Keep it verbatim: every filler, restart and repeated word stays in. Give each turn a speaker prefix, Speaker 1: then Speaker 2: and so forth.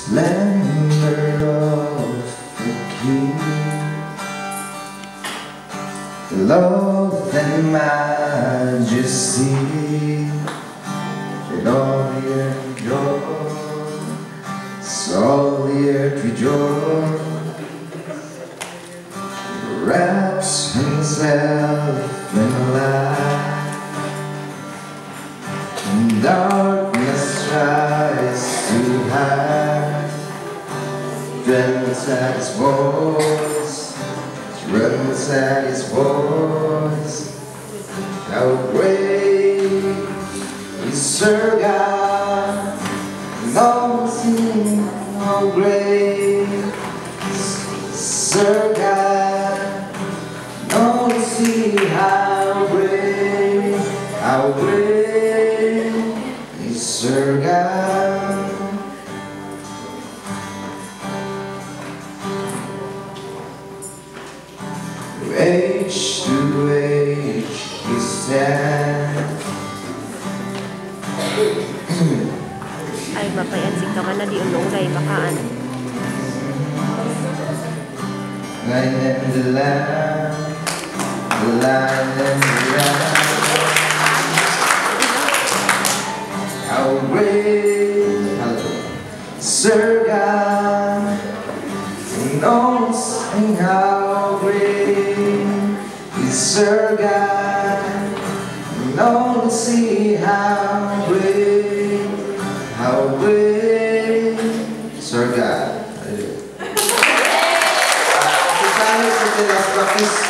Speaker 1: Splendor of the King, love and majesty, and all the earth rejoice, all the earth rejoice, wraps himself in light, and darkness tries to hide. Trembles at his voice, trembles at his voice. How great is our God, and all sing how great is our God, and all see how great, how great is our God. Age to age he stands.
Speaker 2: Ay, mapayansig ka man na di ulongay, bakaan.
Speaker 1: Lion and the lamb, the lion and the lamb. How great, Sir God, and all sing how great is our God, and all see how great, how great is our God. Hallelujah. Uh,